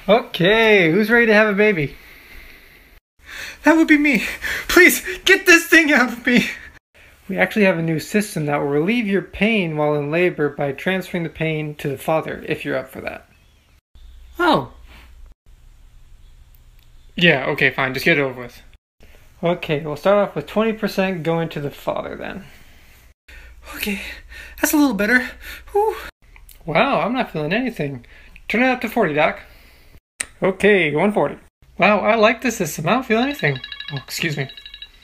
Okay, who's ready to have a baby? That would be me. Please, get this thing out of me. We actually have a new system that will relieve your pain while in labor by transferring the pain to the father, if you're up for that. Oh. Yeah, okay, fine. Just get it over with. Okay, we'll start off with 20% going to the father then. Okay, that's a little better. Whew. Wow, I'm not feeling anything. Turn it up to 40, Doc. Okay, 140. Wow, I like this system. I don't feel anything. Oh, excuse me.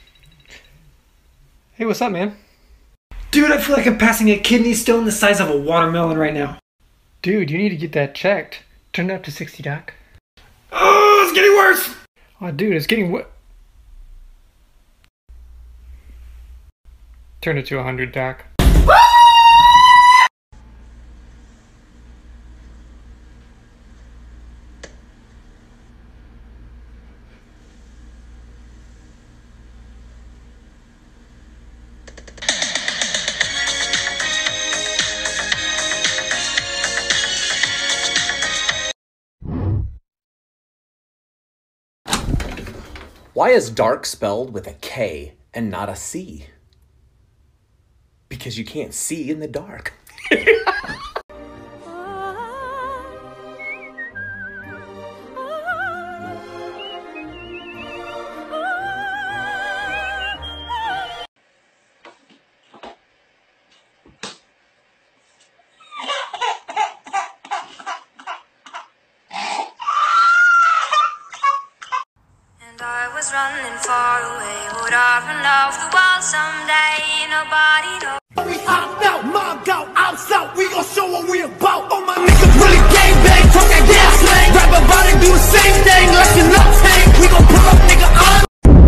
Hey, what's up, man? Dude, I feel like I'm passing a kidney stone the size of a watermelon right now. Dude, you need to get that checked. Turn it up to 60, Doc. Oh, it's getting worse! Oh, dude, it's getting Turn it to 100, Doc. Why is dark spelled with a K and not a C? Because you can't see in the dark. I was running far away. Would I run off the wall someday? Nobody knows. We hopped out, mobbed out, outside. We gon' show what we about. All my niggas really gang bang, talk that gas slang. Rap about it, do the same thing. Let your nuts hang. We gon' pull up, nigga, on.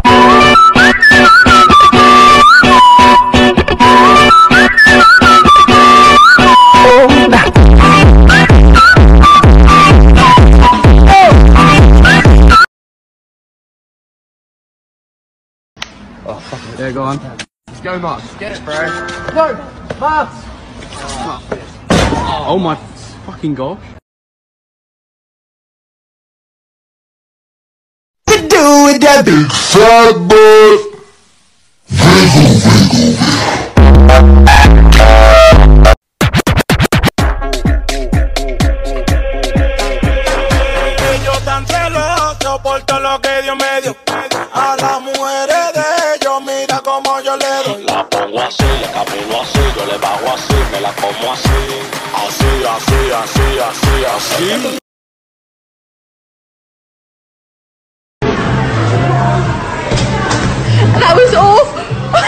Oh, fuck it. Yeah, go on. Let's go, Marks. Get it, bro. No! Marks! Oh my fucking gosh. To do with that big fat boy. Ellos tan celosos por todo lo que Dios me dio. A las mujeres de ellos, mira como yo le doy. La pongo así, le camino así, yo le bajo así, me la como así. Así, así, así, así, así. That was awful.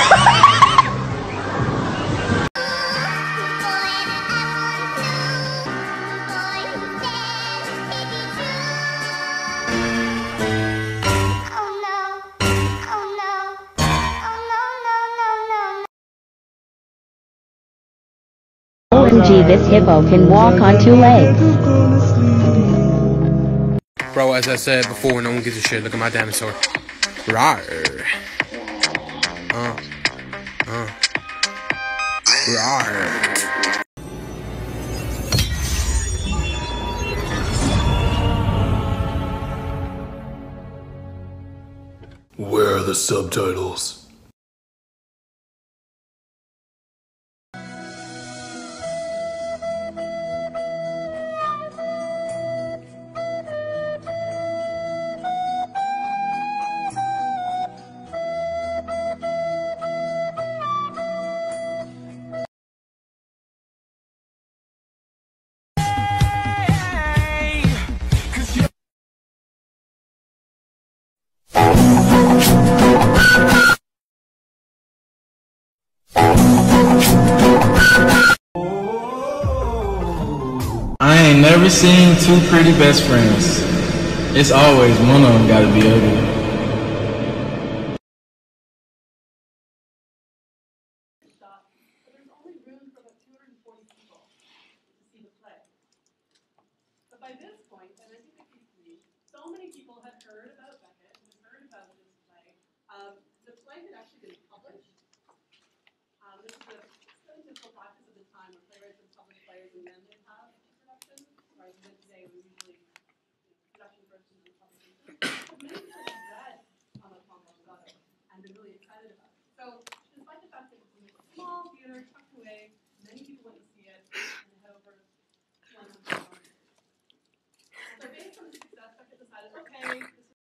OMG, this hippo can walk on two legs. Bro, as I said before, no one gives a shit. Look at my dinosaur. Rawr. Rawr. Where are the subtitles? I ain't never seen two pretty best friends. It's always one of them gotta be ugly. By this point, and I think so many people had heard about Beckett and had heard about this play. The play had actually been published. This is a really difficult practice at the time where playwrights would publish plays and then they'd have a production, rather than today we usually excited about it. So, despite the fact that it was in a small theater, tucked away, many people went to see it, and it had over 100 audience. So based on the success, Beckett decided, okay,